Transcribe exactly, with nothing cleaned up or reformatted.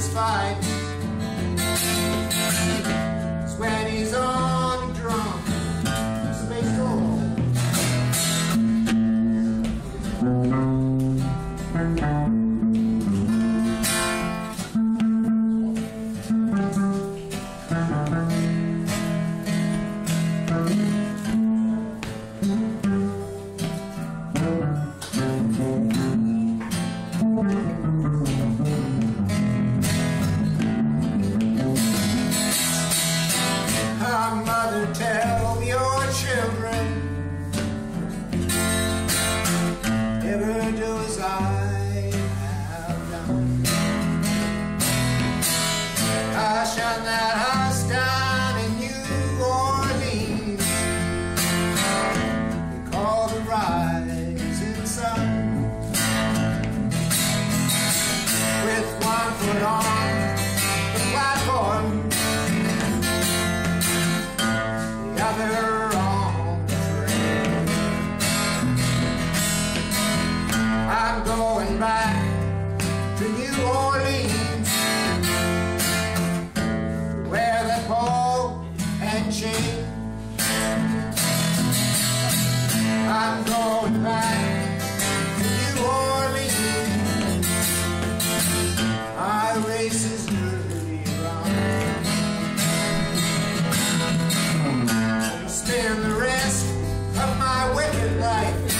fist fight is when he's on drunk. It's a big goal. Mother, tell your children never do as I have done. I shone that house down in New Orleans. We call the rising sun. With one foot on the platform, other on the train. I'm going back to New Orleans, to wear that ball and chain. I'm going back to New Orleans. My race is nearly run. Spend the rest of my wicked life